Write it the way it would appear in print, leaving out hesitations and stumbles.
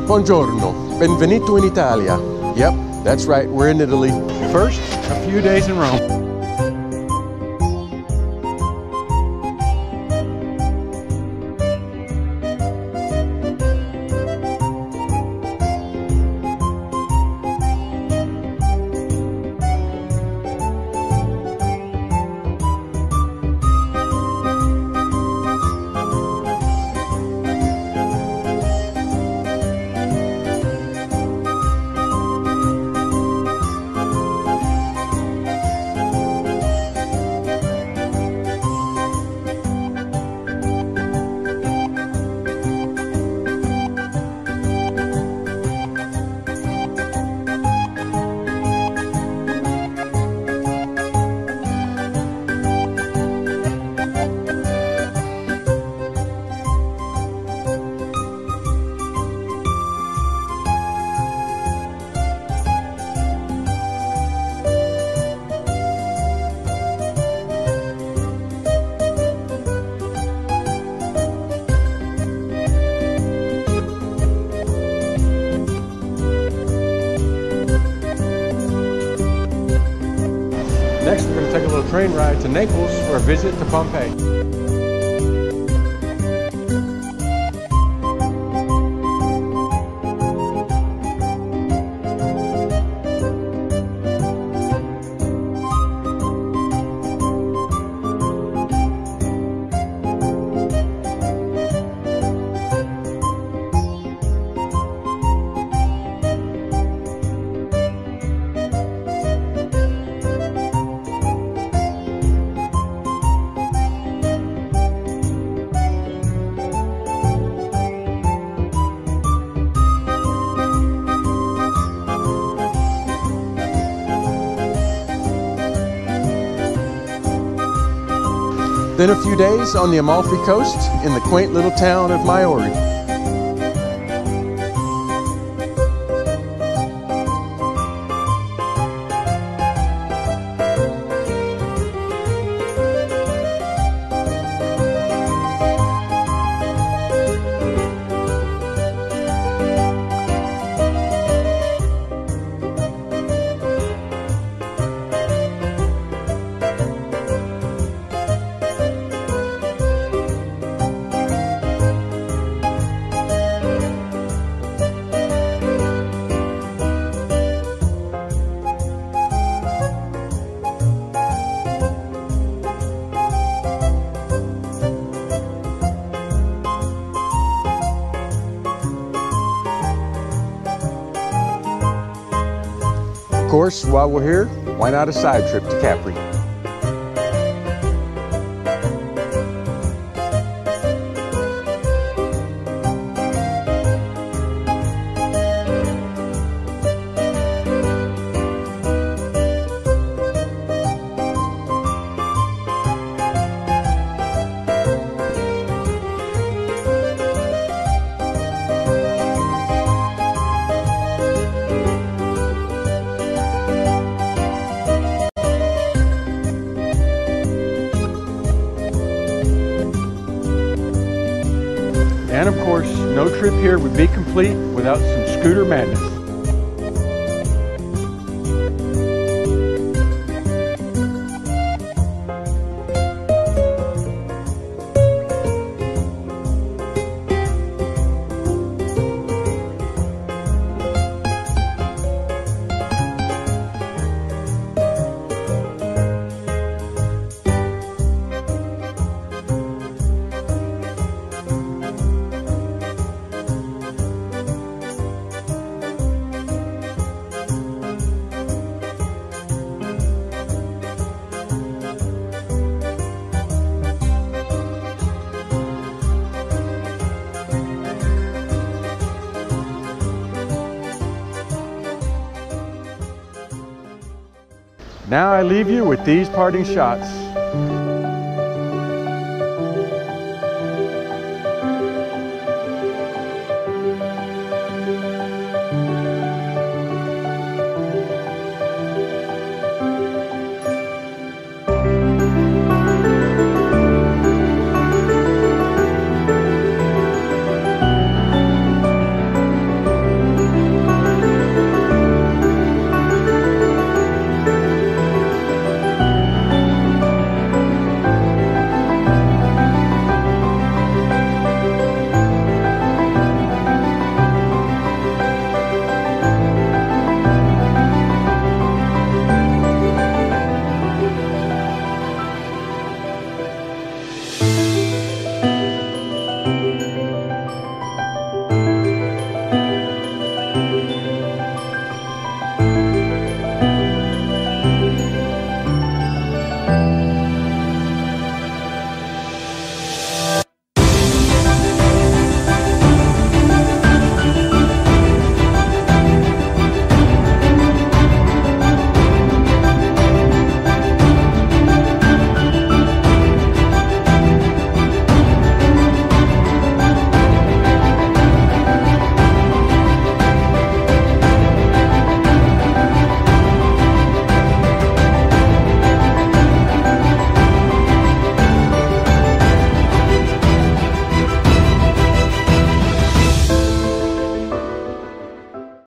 Buongiorno, benvenuto in Italia. Yep, that's right, we're in Italy. First, a few days in Rome. Next, we're going to take a little train ride to Naples for a visit to Pompeii. Then a few days on the Amalfi Coast in the quaint little town of Maiori. Of course, while we're here, why not a side trip to Capri? And of course, no trip here would be complete without some scooter madness. Now I leave you with these parting shots.